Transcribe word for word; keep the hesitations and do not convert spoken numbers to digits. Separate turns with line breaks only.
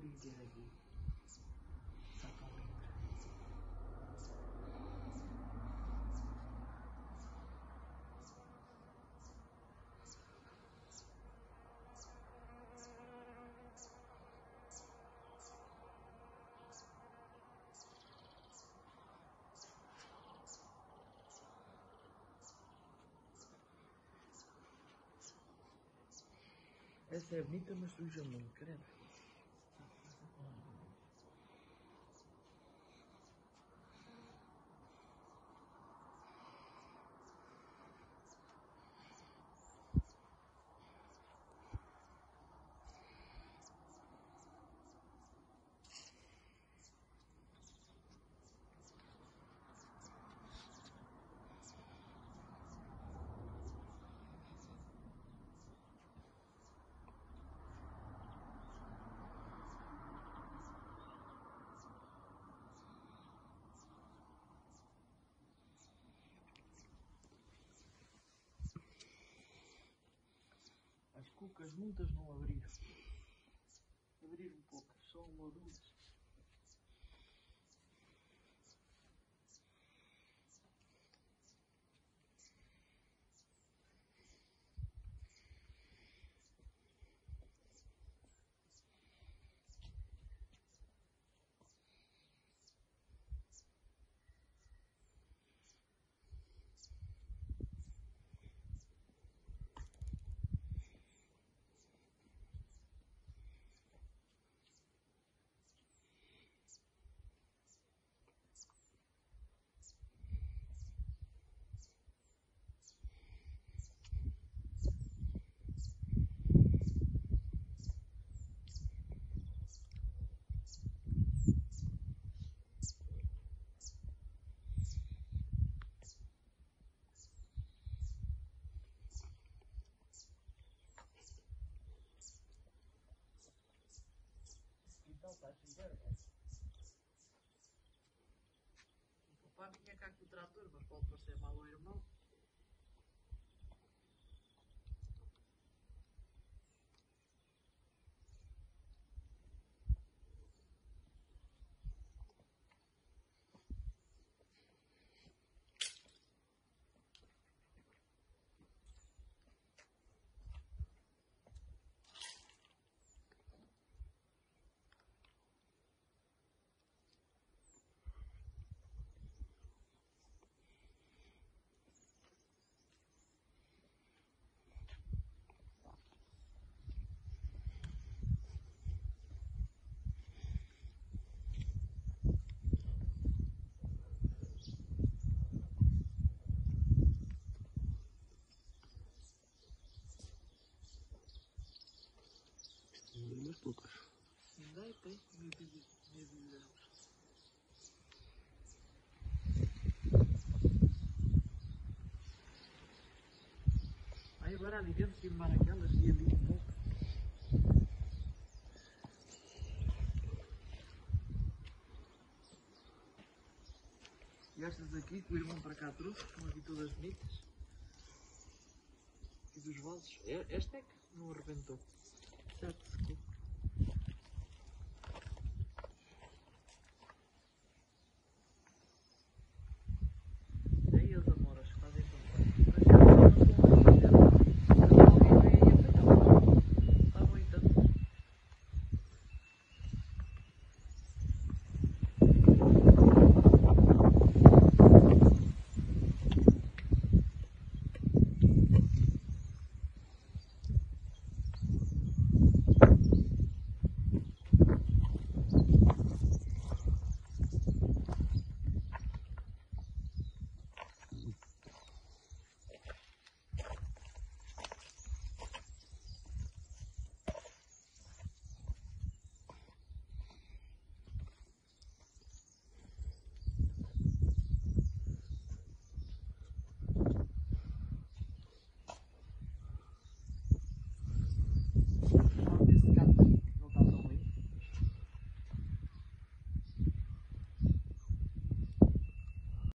prender aqui. Está tão lindo. Essa é bonita, mas suja muito, credo. As cucas muitas não abriram. Abriram poucas, só uma ou duas. Então está a chover. O papai vinha cá com o trator, mas pode parecer mal ao irmão.
Umas poucas.
Ainda é, tem meio bilhão. Aí agora ali dentro filmar aquelas e ali um pouco. E estas aqui que o irmão para cá trouxe, estão aqui todas bonitas. E dos vasos. Esta é que não arrebentou. Certo, secou.